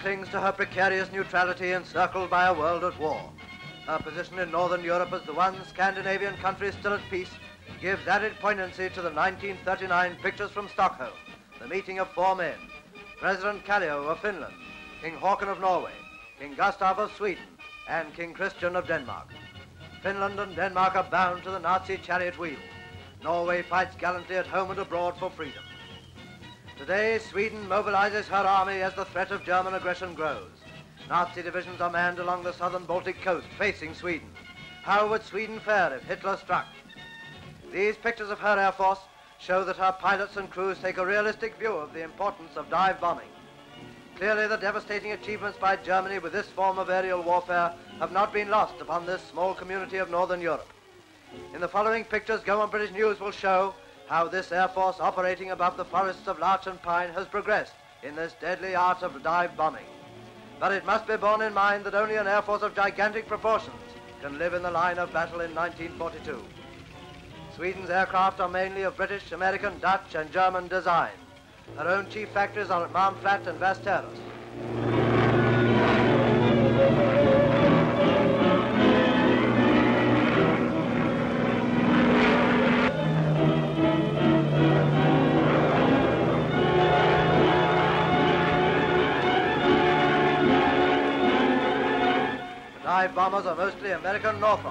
clings to her precarious neutrality encircled by a world at war. Her position in Northern Europe as the one Scandinavian country still at peace gives added poignancy to the 1939 pictures from Stockholm, the meeting of four men, President Kallio of Finland, King Haakon of Norway, King Gustav of Sweden, and King Christian of Denmark. Finland and Denmark are bound to the Nazi chariot wheel. Norway fights gallantly at home and abroad for freedom. Today, Sweden mobilizes her army as the threat of German aggression grows. Nazi divisions are manned along the southern Baltic coast, facing Sweden. How would Sweden fare if Hitler struck? These pictures of her air force show that her pilots and crews take a realistic view of the importance of dive bombing. Clearly, the devastating achievements by Germany with this form of aerial warfare have not been lost upon this small community of Northern Europe. In the following pictures, Gaumont British News will show how this air force operating above the forests of larch and pine has progressed in this deadly art of dive bombing. But it must be borne in mind that only an air force of gigantic proportions can live in the line of battle in 1942. Sweden's aircraft are mainly of British, American, Dutch and German design. Her own chief factories are at Malmflat and Västerås. Dive bombers are mostly American Northrop.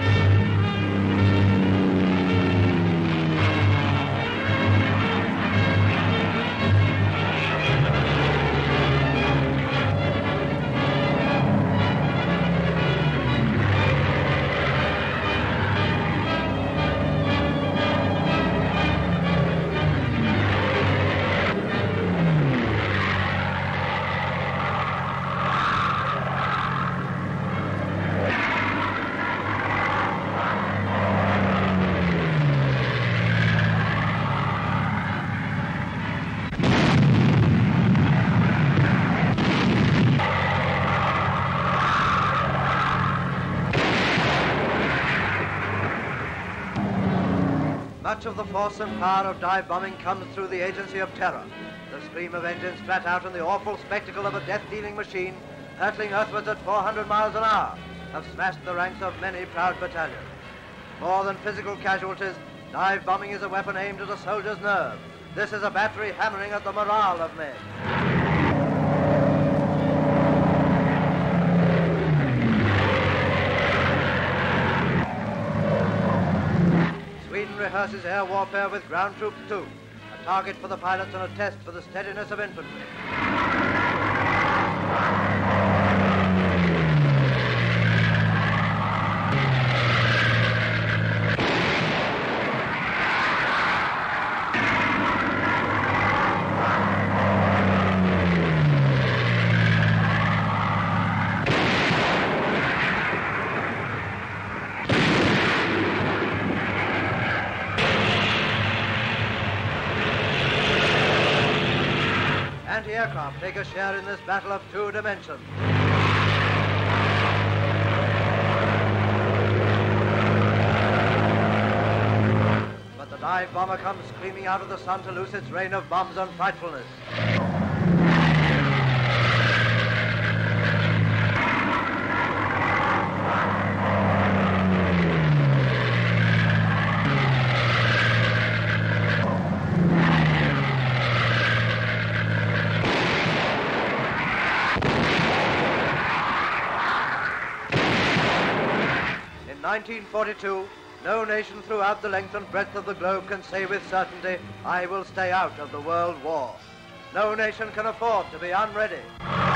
Much of the force and power of dive bombing comes through the agency of terror. The scream of engines flat out and the awful spectacle of a death-dealing machine hurtling earthwards at 400 miles an hour have smashed the ranks of many proud battalions. More than physical casualties, dive bombing is a weapon aimed at a soldier's nerve. This is a battery hammering at the morale of men. Sweden rehearses air warfare with ground troops too, a target for the pilots and a test for the steadiness of infantry. Anti-aircraft take a share in this battle of two dimensions. But the dive bomber comes screaming out of the sun to loose its rain of bombs and frightfulness. In 1942, no nation throughout the length and breadth of the globe can say with certainty, I will stay out of the World War. No nation can afford to be unready.